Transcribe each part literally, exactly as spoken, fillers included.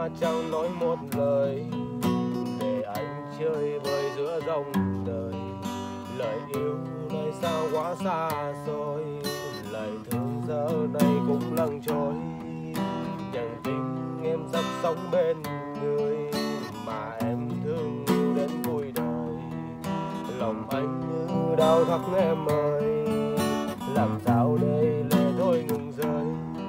mà chẳng nói một lời, để anh chơi vơi giữa dòng đời. Lời yêu nơi sao quá xa xôi, lời thương giờ này cũng lặng trôi. Nhận tình em sắp sống bên người mà em thương đến cuối đời. Lòng anh như đau thắt em ơi, làm sao đây lệ thôi ngừng rơi.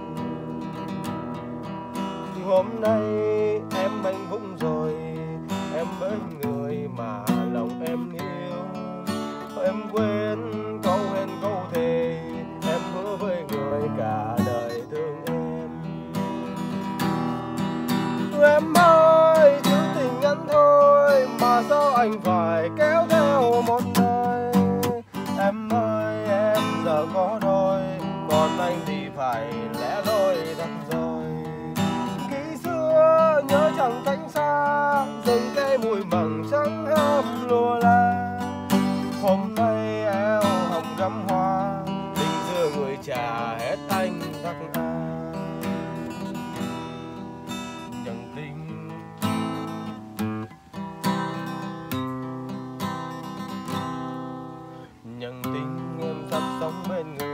Hôm nay em hạnh phúc rồi, em bên người mà lòng em yêu. Em quên câu hẹn câu thề, em hứa với người cả đời thương em. Em ơi, chữ tình ngắn thôi mà sao anh phải kéo theo một đời. Em ơi, em giờ có đôi, còn anh thì phải lẽ loi thật rồi. Ký xưa nhớ chẳng cánh xa, rừng cây mùi măng trắng hâm lùa la. Hôm nay eo hồng gắm hoa, tình xưa người trả hết anh thắc tha. Nhận tình nhận tình em sắp sống bên người